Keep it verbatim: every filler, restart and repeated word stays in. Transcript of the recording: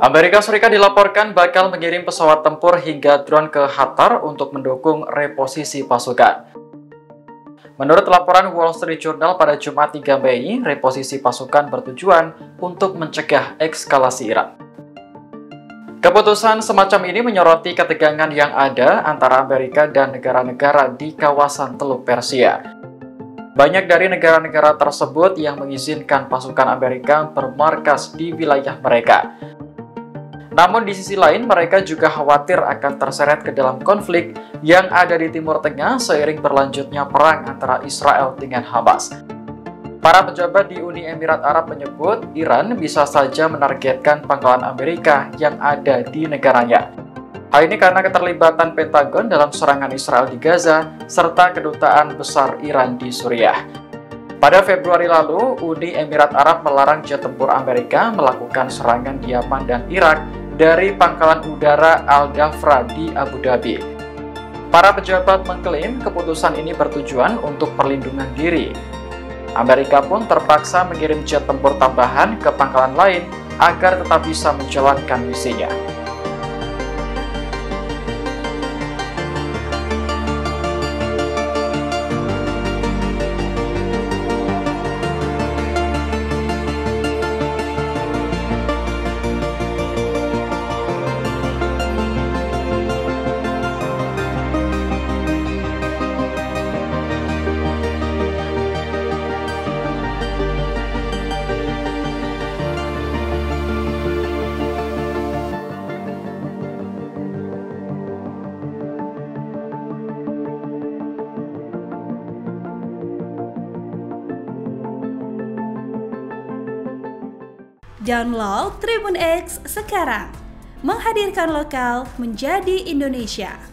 Amerika Serikat dilaporkan bakal mengirim pesawat tempur hingga drone ke Qatar untuk mendukung reposisi pasukan. Menurut laporan Wall Street Journal pada Jumat tiga Mei, reposisi pasukan bertujuan untuk mencegah eskalasi Iran. Keputusan semacam ini menyoroti ketegangan yang ada antara Amerika dan negara-negara di kawasan Teluk Persia. Banyak dari negara-negara tersebut yang mengizinkan pasukan Amerika bermarkas di wilayah mereka. Namun di sisi lain, mereka juga khawatir akan terseret ke dalam konflik yang ada di Timur Tengah seiring berlanjutnya perang antara Israel dengan Hamas. Para pejabat di Uni Emirat Arab menyebut Iran bisa saja menargetkan pangkalan Amerika yang ada di negaranya. Hal ini karena keterlibatan Pentagon dalam serangan Israel di Gaza serta kedutaan besar Iran di Suriah. Pada Februari lalu, Uni Emirat Arab melarang jet tempur Amerika melakukan serangan di Yaman dan Irak dari pangkalan udara Al-Dhafra di Abu Dhabi. Para pejabat mengklaim keputusan ini bertujuan untuk perlindungan diri. Amerika pun terpaksa mengirim jet tempur tambahan ke pangkalan lain agar tetap bisa menjalankan misinya. Download Tribun X sekarang, menghadirkan lokal menjadi Indonesia.